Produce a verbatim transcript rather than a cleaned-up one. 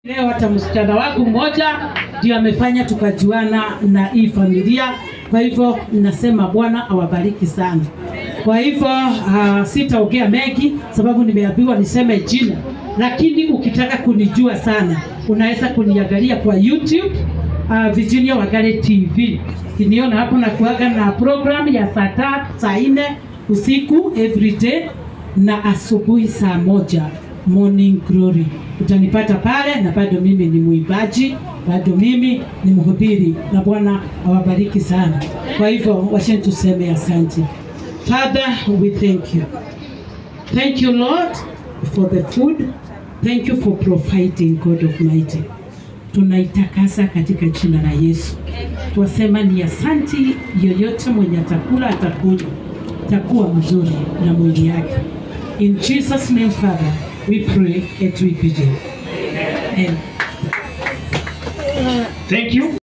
Leo hata msichana wangu mmoja ndio amefanya tukajuana na hii familia. Kwa hivyo nasema Bwana awabariki sana. Kwa hivyo uh, sitaongea mengi sababu nimeambiwa niseme jina. Lakini ukitaka kunijua sana unaweza kuniangalia kwa YouTube uh, Virginia Wangari T V. Kiniona hapo na kuaga na program ya saa tatu, saa nne usiku every day na asubuhi saa moja Morning Glory. Utanipata pale na bado mimi ni muimbaji, bado mimi ni mhubiri na Bwana awabariki sana. Kwa hivyo washeni tuseme asante. Father, we thank you. Thank you Lord for the food. Thank you for providing, God Almighty. Tunaitakasa katika jina la Yesu. Twasema ni asanti, yoyote mwenye atakula atakunywa takuwa mzuri na mwili yake. In Jesus' name, Father, we pray and we begin. Amen. Thank you.